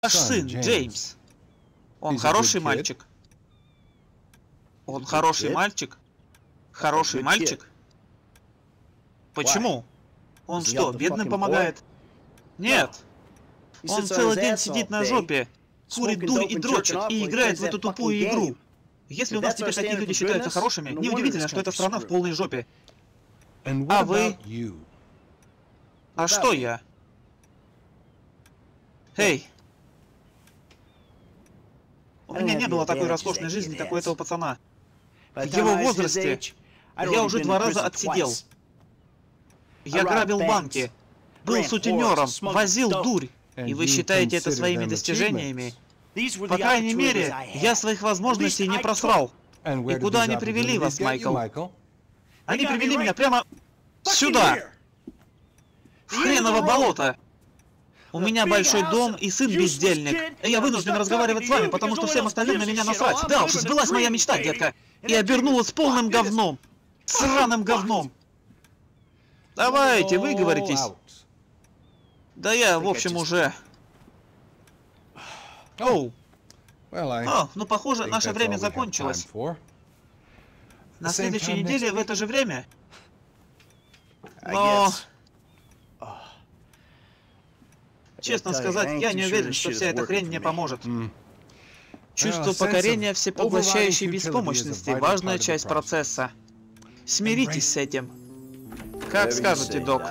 Ваш сын, Джеймс. Он хороший мальчик. Он хороший мальчик? Хороший мальчик? Почему? Он что, бедным помогает? Нет. Он целый день сидит на жопе, курит дурь и дрочит, и играет в эту тупую игру. Если у нас теперь такие люди считаются хорошими, неудивительно, что эта страна в полной жопе. А вы? А что я? Эй! У меня не было такой роскошной жизни, как у этого пацана. В его возрасте я уже 2 раза отсидел. Я грабил банки, был сутенером, возил дурь. И вы считаете это своими достижениями? По крайней мере, я своих возможностей не просрал. И куда они привели вас, Майкл? Они привели меня прямо сюда! В хреново болото! У меня большой дом и сын бездельник. И я вынужден разговаривать с вами, потому что всем остальным на меня насрать. Да уж, сбылась моя мечта, детка. И обернулась полным говном. Сраным говном. Давайте, выговоритесь. Да я, в общем, уже... Оу. О, ну похоже, наше время закончилось. На следующей неделе в это же время? Но... Честно сказать, я не уверен, что вся эта хрень мне поможет. Чувство покорения всепоглощающей беспомощности – важная часть процесса. Смиритесь с этим. Как скажете, док.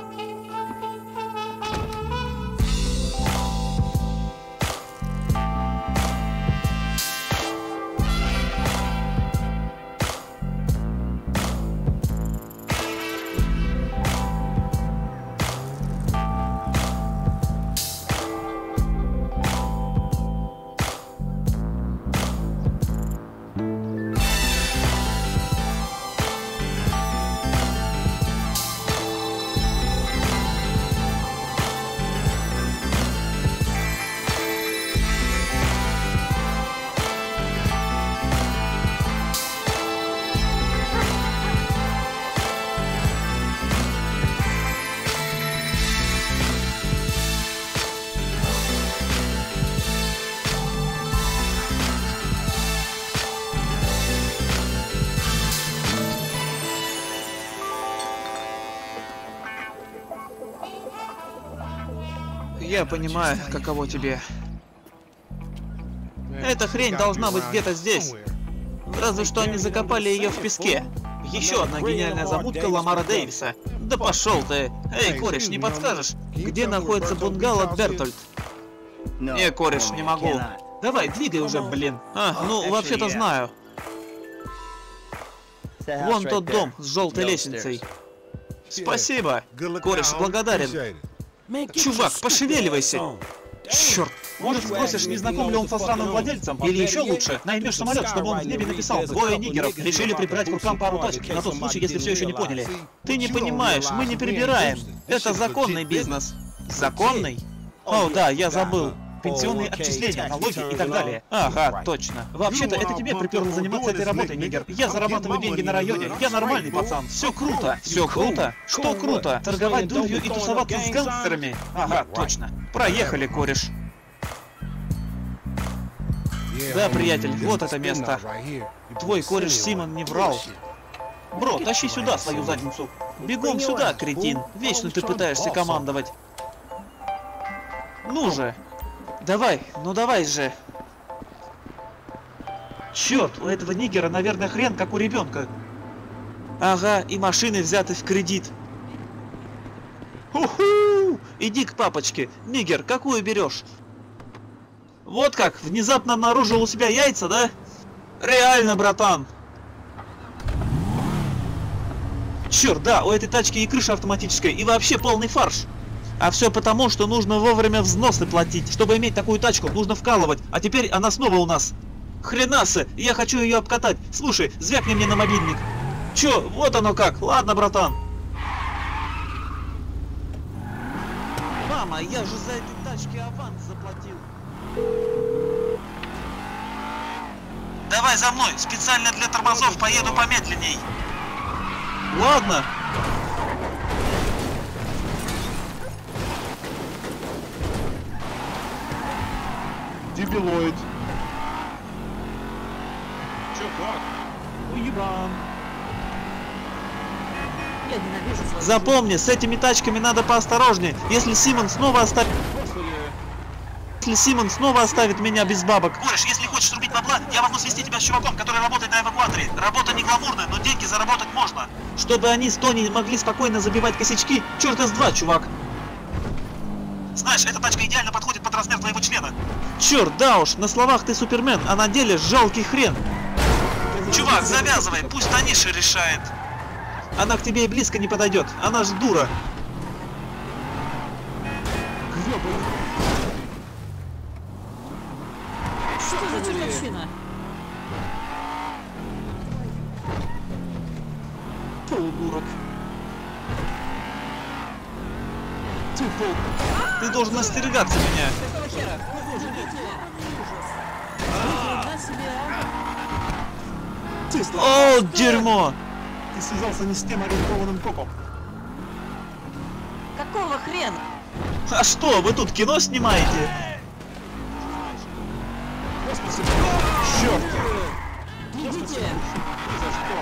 Я понимаю, каково тебе. Эта хрень должна быть где-то здесь. Разве что они закопали ее в песке. Еще одна гениальная замутка Ламара Дэвиса. Да пошел ты! Эй, кореш, не подскажешь, где находится бунгало Бертольд? Не, кореш, не могу. Давай, двигай уже, блин. А, ну, вообще-то знаю. Вон тот дом с желтой лестницей. Спасибо. Кореш, благодарен. Чувак, пошевеливайся! Черт! Может, спросишь, не знаком ли он со сраным владельцем? Или еще лучше, наймешь самолет, чтобы он в небе написал: «Двое нигеров решили прибрать к рукам пару тачек, на тот случай, если все еще не поняли». Ты не понимаешь, мы не перебираем. Это законный бизнес. Законный? О, да, я забыл. Пенсионные отчисления, налоги и так далее. Ага, точно. Вообще-то это тебе приперло заниматься этой работой, нигер. Я зарабатываю деньги на районе. Я нормальный пацан. Все круто. Все круто? Что круто? Торговать дурью и тусоваться с гангстерами? Ага, точно. Проехали, кореш. Да, приятель, вот это место. Твой кореш Симон не врал. Бро, тащи сюда свою задницу. Бегом сюда, кретин. Вечно ты пытаешься командовать. Ну же. Давай, ну давай же. Черт, у этого нигера, наверное, хрен, как у ребенка. Ага, и машины взяты в кредит. Уху! Иди к папочке. Нигер, какую берешь? Вот как, внезапно обнаружил у себя яйца, да? Реально, братан. Черт, да, у этой тачки и крыша автоматическая, и вообще полный фарш. А все потому, что нужно вовремя взносы платить. Чтобы иметь такую тачку, нужно вкалывать. А теперь она снова у нас. Хренасы, я хочу ее обкатать. Слушай, звякни мне на мобильник. Че, вот оно как. Ладно, братан. Мама, я же за этой тачки аванс заплатил. Давай за мной. Специально для тормозов поеду помедленней. Ладно. Дебилоид. Чё, как? Уебан. Я ненавижу свою Запомни, с этими тачками надо поосторожнее. Если Симон снова оставит... Если Симон снова оставит меня без бабок. Кореш, если хочешь рубить бабла, я могу свести тебя с чуваком, который работает на эвакуаторе. Работа не гламурная, но деньги заработать можно. Чтобы они с Тони могли спокойно забивать косячки, черт из два, чувак. Знаешь, эта тачка идеально подходит под размер твоего члена. Черт, да уж, на словах ты супермен, а на деле жалкий хрен. Чувак, завязывай, пусть Таниша решает. Она к тебе и близко не подойдет, она же дура. Что за чертовщина? Полудурок. Ты должен остерегаться меня. Какого хера? О, дерьмо! Ты связался не с тем ориентованным копом. Какого хрена? А что, вы тут кино снимаете? Черт! Идите! Ни за что!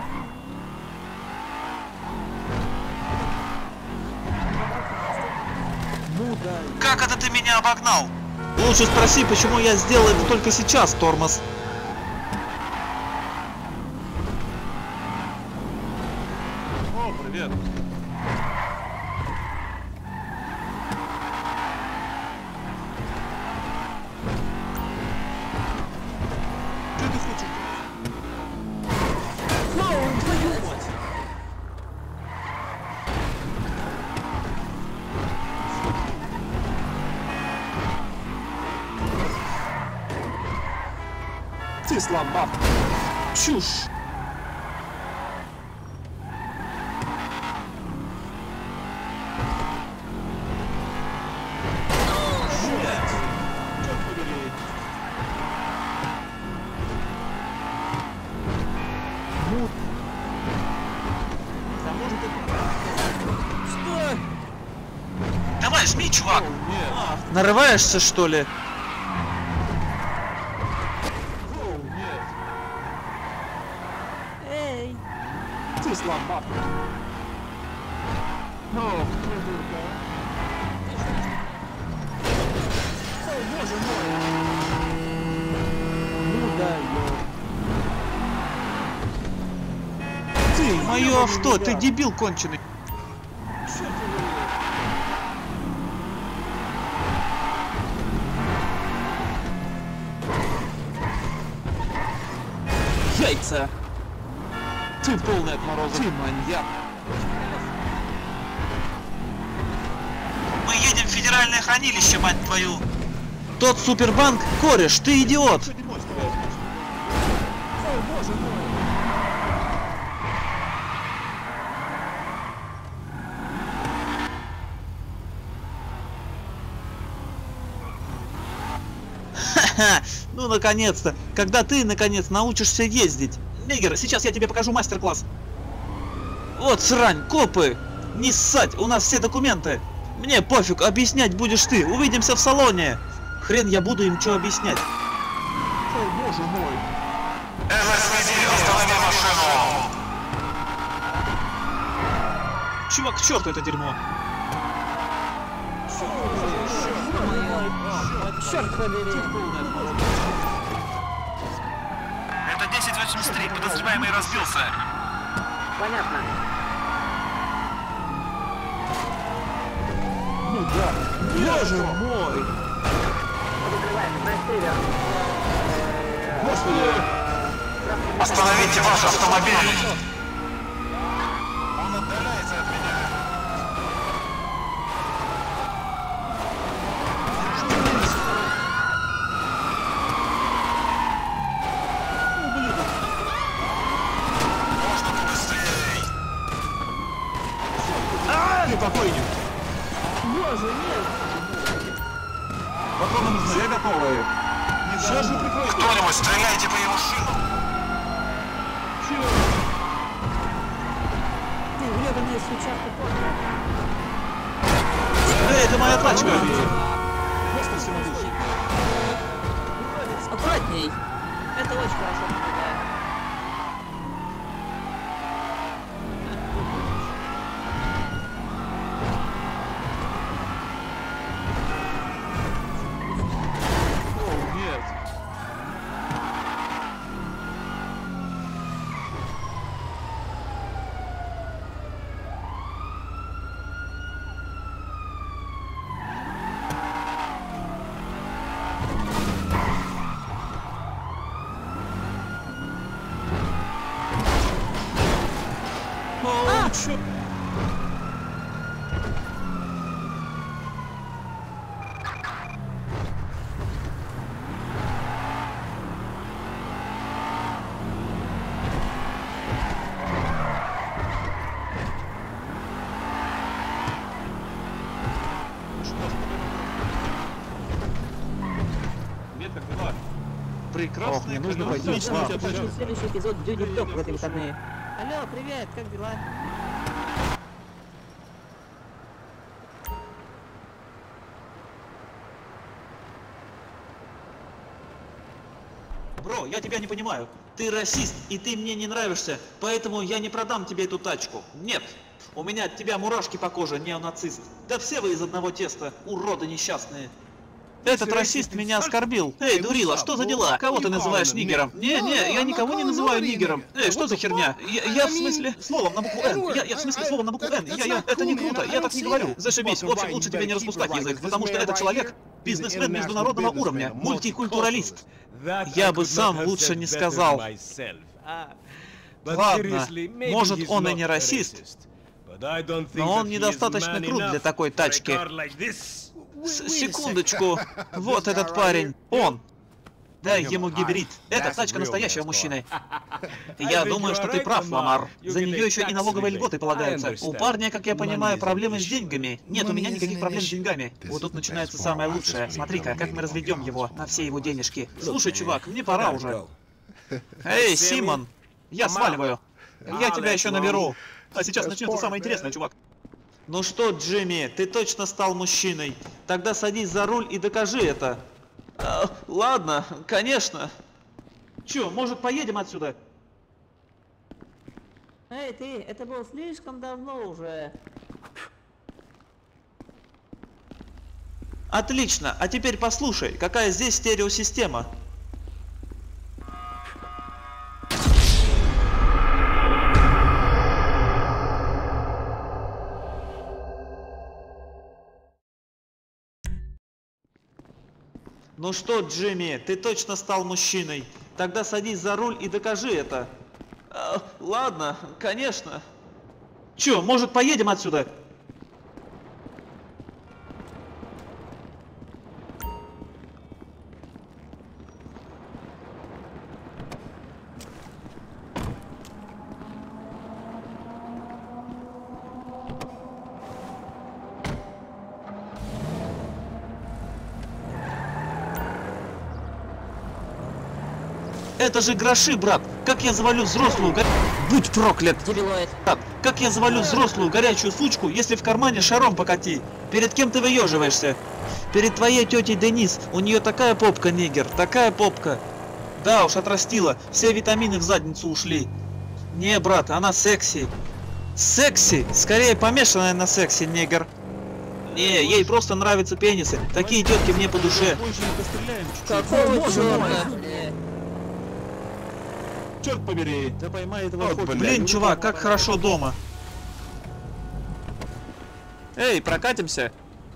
Как это ты меня обогнал? Лучше спроси, почему я сделал это только сейчас, тормоз. О, привет! Что ты хочешь? Ты слабак! Чушь. Что? Давай, жми, чувак. Нет! Нарываешься, что ли? Нет! Эй! Ты слабак! О, придурка! О, боже мой! Ну да, Ты, мое авто, ты дебил конченый. Яйца. Ты полный отморозок! Ты маньяк! Мы едем в федеральное хранилище, мать твою. Тот супербанк, кореш, ты идиот. Что не можешь сказать? О, боже мой! Ха-ха, ну наконец-то. Когда ты, наконец, научишься ездить. Мегер, сейчас я тебе покажу мастер-класс. Вот срань, копы. Не ссать, у нас все документы. Мне пофиг, объяснять будешь ты. Увидимся в салоне. Хрен я буду им что объяснять. О, боже мой! ЛСПД, останови машину! Чувак, к черту это дерьмо. Черт побери! Это 1083, подозреваемый разбился. Понятно. Ну да! Боже мой! Господи! Остановите ваш автомобиль! Он отдаляется от меня. Можно побыстрей! Ты покойник! Боже, нет! Патроны нужны, я готовы! Сейчас же прикройте! Кто-нибудь стреляйте по его шинам! Ты вребаная сучарка помню. Эй, это моя тачка. Господи всемогущий! ней. Это очень хорошо помогает. О, нет. О, чё? Привет, как дела? Прекрасно. Ох, мне нужно пойти. Отлично. Ладно. Я включил следующий эпизод Duty Dog в эти выходные. Алло, привет, как дела? Бро, я тебя не понимаю. Ты расист, и ты мне не нравишься, поэтому я не продам тебе эту тачку. Нет. У меня от тебя мурашки по коже, неонацист. Да все вы из одного теста, уроды несчастные. Этот расист меня оскорбил. Эй, дурила, что за дела? Кого ты называешь нигером? Не, я никого не называю нигером. Эй, что за херня? Я в смысле словом на букву Н. Я в смысле словом на букву Н. Это не круто, я так не говорю. Зашибись, в общем, лучше тебе не распускать язык, потому что этот человек бизнесмен международного уровня, мультикультуралист. Я бы сам лучше не сказал. Ладно, может он и не расист, но он недостаточно крут для такой тачки. Секундочку, вот этот парень, он. Дай ему гибрид. Эта тачка настоящего мужчины. Я думаю, что ты прав, Ламар. За нее еще и налоговые льготы полагаются. У парня, как я понимаю, проблемы с деньгами. Нет, у меня никаких проблем с деньгами. Вот тут начинается самое лучшее. Смотри-ка, как мы разведем его на все его денежки. Слушай, чувак, мне пора уже. Эй, Симон, я сваливаю. Я тебя еще наберу. А сейчас начнется самое интересное, чувак. Ну что, Джимми, ты точно стал мужчиной. Тогда садись за руль и докажи это. Ладно, конечно. Чё, может, поедем отсюда? Эй, ты, это было слишком давно уже. Отлично, а теперь послушай, какая здесь стереосистема. Ну что, Джимми, ты точно стал мужчиной. Тогда садись за руль и докажи это. Ладно, конечно. Чё, может, поедем отсюда? Это же гроши, брат! Как я завалю взрослую Будь проклят! Дебилоид. Как я завалю взрослую горячую сучку, если в кармане шаром покати? Перед кем ты выеживаешься? Перед твоей тетей Денис. У нее такая попка, нигер, такая попка. Да уж, отрастила. Все витамины в задницу ушли. Не, брат, она секси. Секси? Скорее помешанная на сексе, негр. Не, ей просто нравятся пенисы. Такие тетки мне по душе. Больше не постреляем чуть-чуть. Какого черта? Черт побери. Да поймай этого Вот, охотника. блин. Блин, чувак, как хорошо дома. Эй, прокатимся?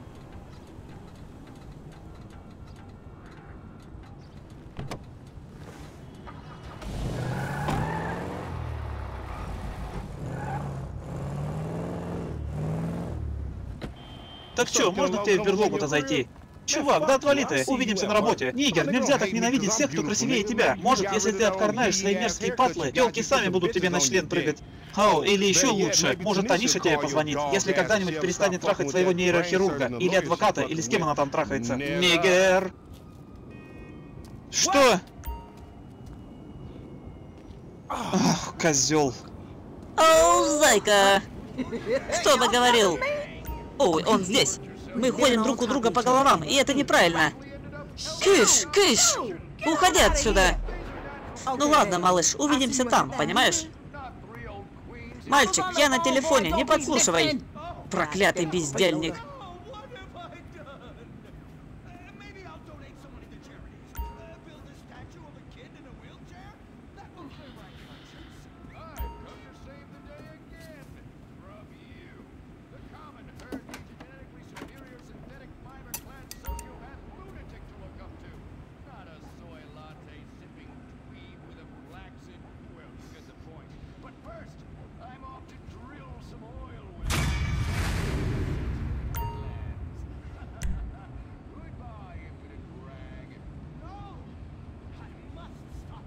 Так чё, можно к тебе в берлогу-то зайти? Чувак, да отвали ты, увидимся на работе. Нигер, нельзя так ненавидеть всех, кто красивее тебя. Может, если ты обкорнаешь свои мерзкие патлы, тёлки сами будут тебе на член прыгать. Ау, или еще лучше, может, Таниша тебе позвонит, если когда-нибудь перестанет трахать своего нейрохирурга, или адвоката, или с кем она там трахается. Нигер! Что? Ах, козел. Оу, зайка! Что бы говорил? Ой, он здесь. Мы ходим друг у друга по головам, и это неправильно. Кыш, кыш! Уходи отсюда. Ну ладно, малыш, увидимся там, понимаешь? Мальчик, я на телефоне, не подслушивай. Проклятый бездельник.